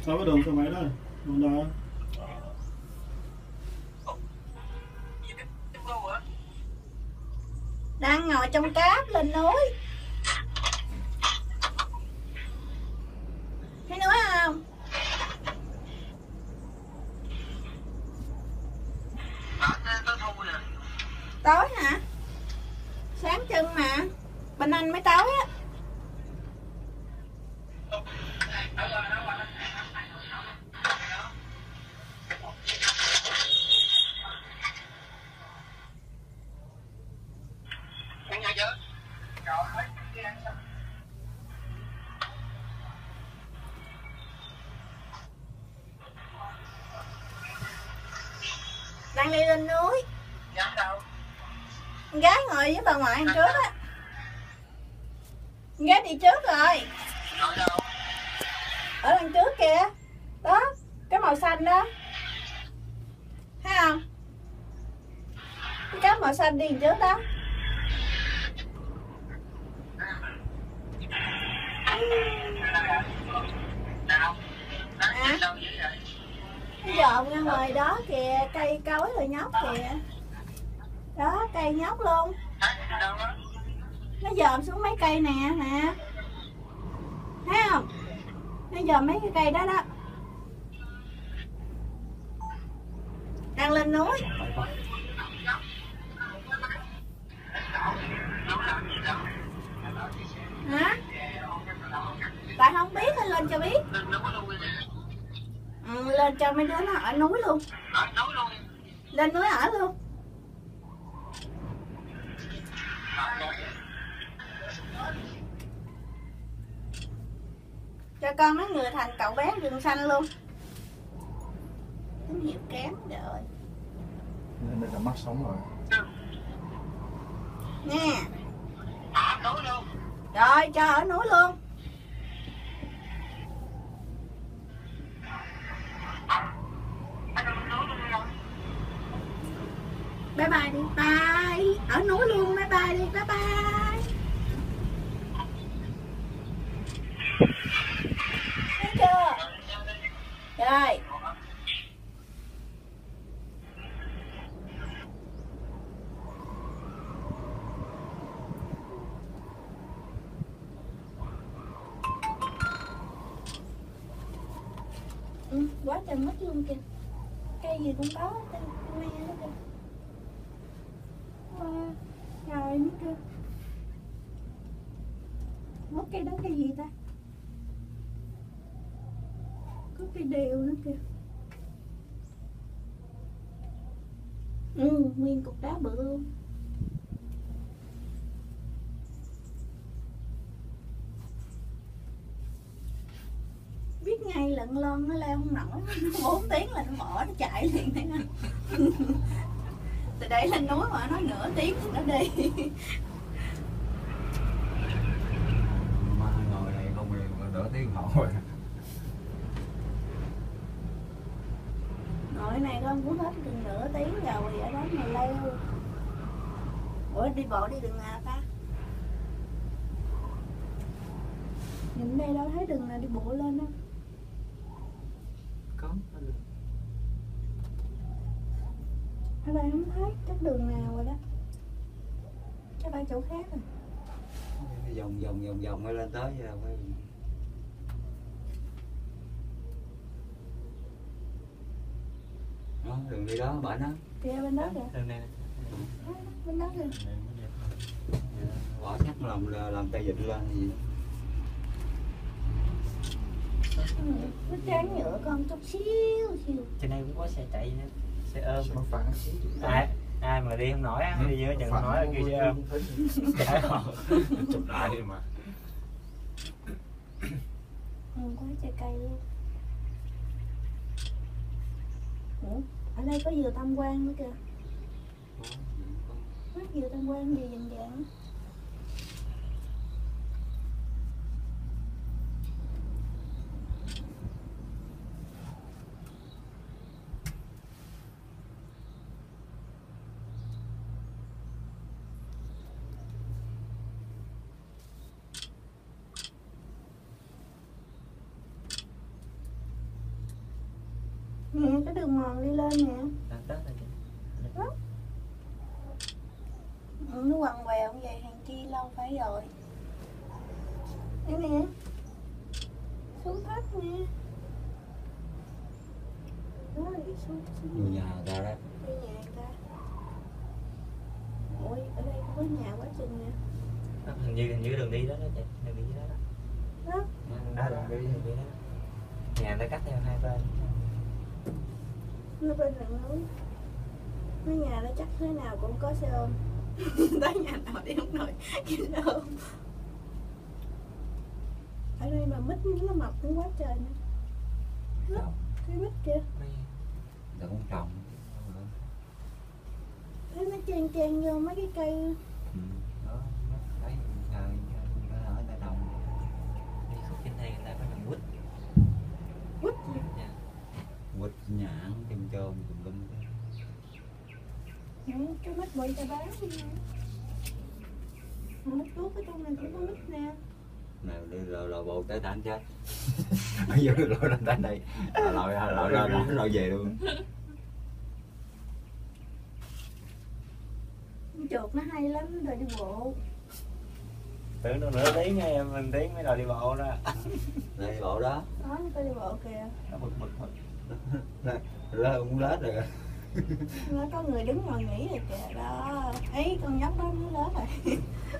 Sao cái đường xe máy đây? Đường đâu? Đang ngồi trong cáp lên núi. Thấy núi không? Tối hả? Sáng trưng mà. Bên anh mới tối á. Đang đi lên núi. Con gái ngồi với bà ngoại đằng trước á. Con gái đi trước rồi. Ở đằng trước kìa. Đó, cái màu xanh đó. Thấy không? Cái cáp màu xanh đi đằng trước đó. Nó dòm ra ngoài đó kìa, cây cối rồi nhóc kìa. Đó, cây nhóc luôn. Nó dòm xuống mấy cây nè, nè. Thấy không? Nó dòm mấy cái cây đó đó. Đang lên núi. Hả? Tại không biết nên lên cho biết. Lên cho mấy đứa nó ở núi luôn. Lên núi ở luôn. Cho con mấy người thành cậu bé rừng xanh luôn. Tín hiệu kém rồi. Nên đây là mắt sống rồi. Nè. Rồi cho ở núi luôn. Bye bye đi. Bye. Ở núi luôn. Bye bye đi. Bye bye. Thấy chưa? Rồi. Quá trời mất luôn kìa. Cây gì cũng có. Cây me đó kìa. Trời mất kìa. Mất cây đó cây gì ta? Có cây điều nữa kìa. Nguyên cục đá bự luôn. Biết ngay lận lon nó leo không nổi. 4 tiếng là nó bỏ nó chạy liền thấy không? Từ đây lên núi mà nó nửa tiếng thì nó đi. Mà ngồi này không thì nửa tiếng hậu rồi. Ngồi này con cũng hết gần nửa tiếng rồi ở đó mà leo. Ủa đi bộ đi đường nào ta? Nhìn đây đâu thấy đường nào đi bộ lên đâu. Có. Ở đây không thấy chắc đường nào rồi đó. Chắc ở chỗ khác rồi. Vòng mới lên tới rồi phải. Đó, đường đi đó bển đó. Kìa bên đó kìa. Đường này. Bên đó kìa. Bỏ chắc làm cây vịt lên gì. Nó tráng nhựa con chút xíu xíu. Trên đây cũng có xe chạy nữa, xe ôm. Phản Ai mà đi không nổi á, đi dưới chừng nói là kêu xe ôm. chụp lại đi mà. Có trái cây luôn. Ủa, ở đây có dừa tam quan nữa kìa. Mắt dừa tam quan gì vàng vàng. Nè, cái đường mòn đi lên nè. Đang tết rồi chị. Nó quằn quèo như vậy hàng chi lâu phải rồi. Đây nè. Xuống thấp nè. Đó, đi xuống. Vô nhà người ta đó. Đi nhà người ta. Ôi, ở đây có nhà quá chừng nè. Đó, hình như đường đi đó đó chị, đường đi đó đó. Đó. Đó đường đi đó. Nhà nó cắt theo hai bên. Nó bên rừng núi. Mấy nhà đó chắc thế nào cũng có xe ôm. Tới nhà nào đi không nổi cái xe ôm. Ở đây mà mít nó mọc cũng quá trời nè. Trồng. Cái mít kìa. Đừng cũng trồng. Thấy nó chen vô mấy cái cây. Ừ. Đó, thấy người ta ở người ta trồng. Đi khúc trên đây người ta có trồng quýt. Quýt. Dạ. Quýt nhãn, chôm chôm, tùm lum. Cái mít bụi ta bán nè. Mít tuốt ở trong này cũng có mít nè. Nào đi lò bồ tới đánh chết. Bây giờ lò lên đánh đây. Lò về luôn. Chuột nó hay lắm, rồi đi bộ. Tưởng đâu nửa tiếng nghe mình tiếng mới đòi đi bộ đó. Đây bộ đó. Đó, nó đi bộ kìa. Nó bực bực. Lơ cũng lết rồi. Nó có người đứng ngồi nghỉ rồi kìa. Đó, ấy con nhóc đó nó lớn rồi.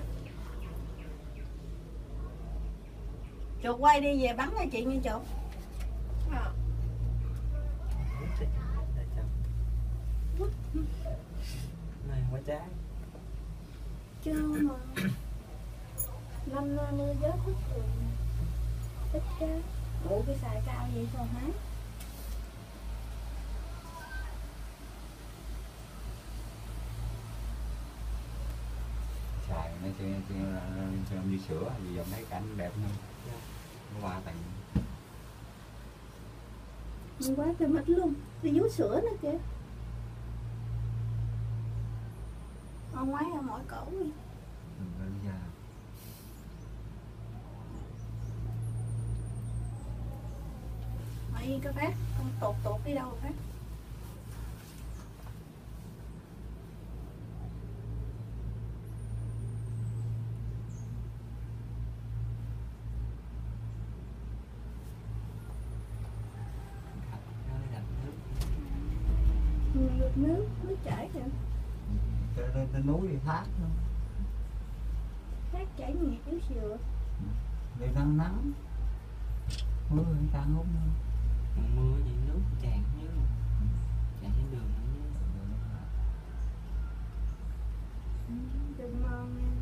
Chuột quay đi về bắn cho chị nha chuột. À. Này quá trái. Chưa mà. Năm mưa gió hút rồi. Ít trái. Ủa cái xài cao vậy sao hả? Xài nó chưa đi sửa vì dòng thấy cảnh đẹp hơn. Nó qua tầng. Quá trời mít luôn. Đi vú sữa nữa kìa. Ông ngoái ở mỗi cổ đi. Ra. Mày có phát, con tụt đi đâu phát. Nước chảy kìa. Trên núi thì thác nữa. Thác chảy nhẹ chút xíu. Đây nắng nắng. Mưa thì càng hút nữa. Mưa gì nước tràn như tràn trên đường Đừng ngon nha.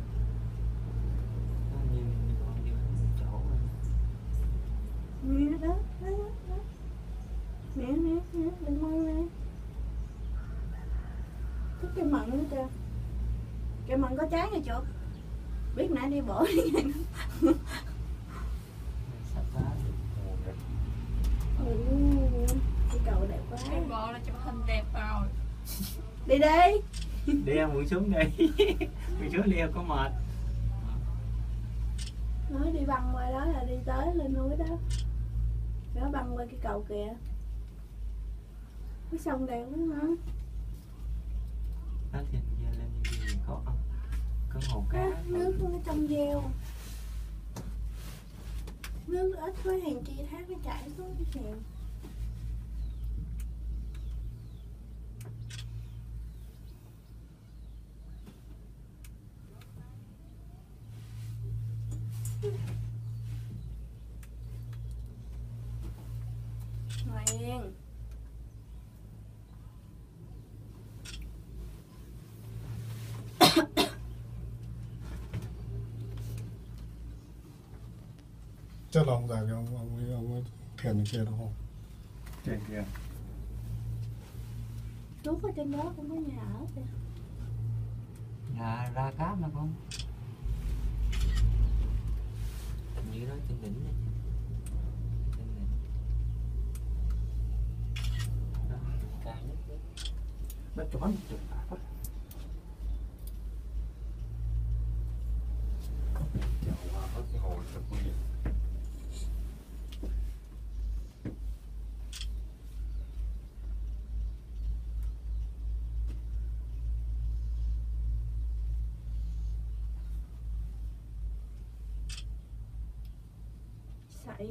như mình còn đi chỗ rồi. Nè đó. Nè, đừng ngon nè. Thích cây mận nữa kìa. Cây mận có trái nha chuột. Biết nãy đi bộ đi nha. Sắp phá được mùa rồi. Cái cầu đẹp quá. Đi bộ là chụp hình đẹp rồi. Đi đi. Đi em buổi xuống đi. Buổi xuống đi em có mệt. Nói đi băng qua đó là đi tới lên núi đó. Đó băng qua cái cầu kìa. Cái sông đẹp lắm hả? Đó thì giờ lên đi có hồ cá. Nước nó trong veo. Nước ít với hàng chi thác nó chảy xuống cái xèo. Ngoan. Chắc là ông già cái ông thèm kia đúng không? Trên kia. Lúc ở trên đó cũng có nhà ở kìa. Nhà ra cáp mà con. Như đó trên đỉnh này. Trên này. Đó, cao nhất đấy. Nó chói một chục bạc quá. Chào qua có cái hồ thật nguy hiểm. sậy.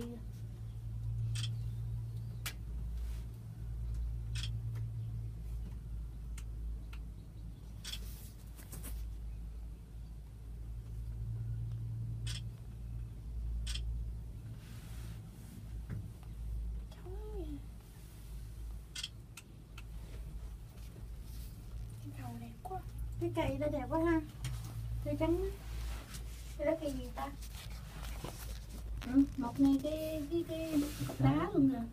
Cái cầu đẹp quá. Cái cây đó đẹp quá ha. Cây trắng á. Cái đó cây gì ta? Ừ, một ngay cái cục đá luôn rồi.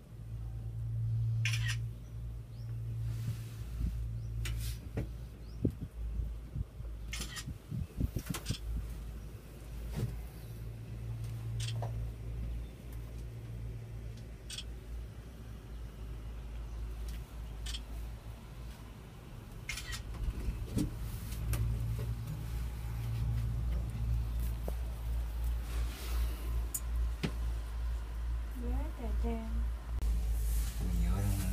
Giá trà trà. Nhựa đâu nè.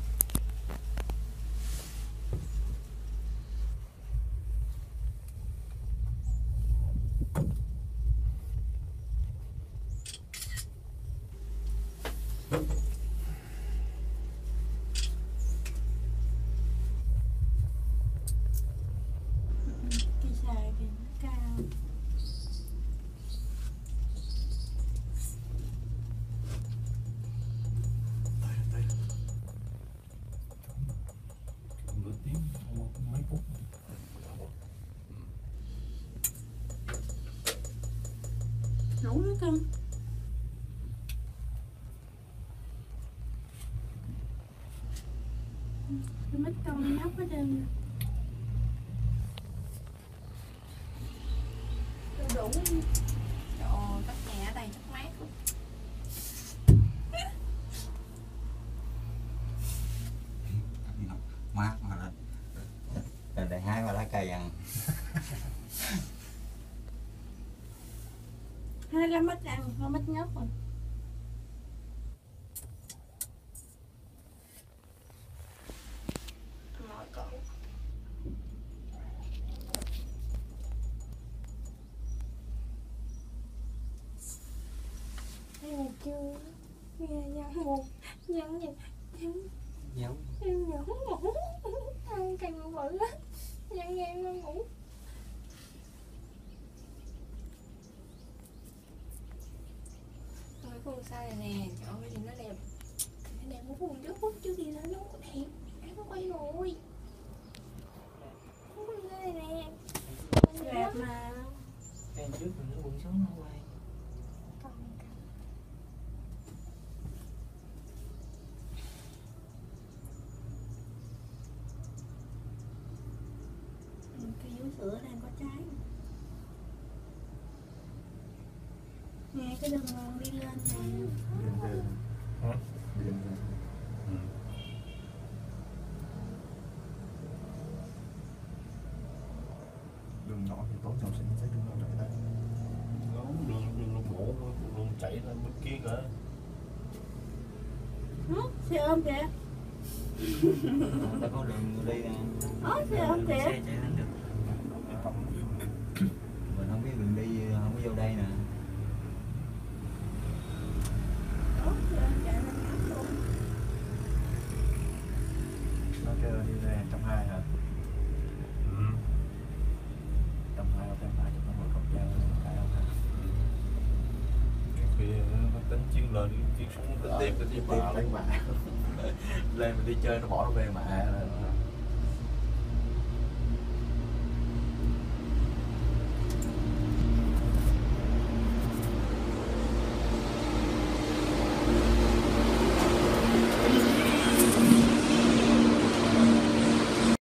Cây xài thì nó cao. Nửa tiếng, mấy phút. Ngủ nữa con. Cái mít con nhóc hết trơn. Đủ. Trời ơi, các nhà ở đây chắc mát luôn. Mát mà là đại hai mà lá cây ăn. Hai lá mít ăn, con mít nhóc rồi. Nói cậu. Nghe chưa? Nghe nhắn một nhắn gì? Giống Em nhắn ngủ. Ăn càng bự á. Nhắn nghe nó ngủ. Thôi con sai rồi nè. Trời ơi nhìn nó đẹp. Nó đẹp một phút trước đi lên nó có đẹp. Nó quay rồi. Con sai rồi nè. Đẹp mà. cái trước mình nó quần xuống nó quay. Cái vú sữa đang có trái. Nghe cái đường đi lên nè. Đường nhỏ thì tốt trong sinh sẽ đường nó chạy đây. Đường nó bổ, đường chạy lên bên kia kìa. Xe ôm kìa. Ta có đường đi nè. Xe ôm kìa. Xe chạy lên được. Mình không biết đường đi, không có vô đây nè. Xe ôm chạy lên ngắm luôn. Nó kêu đi ra 120 hả? Ừ. 120 thêm 2 cho nó một cọc dao cái không hả? Khi nó tính chuyên lên chuyên xuống tính tiếp cái gì mà lấy mạ. Lên mình đi chơi nó bỏ nó về mạ.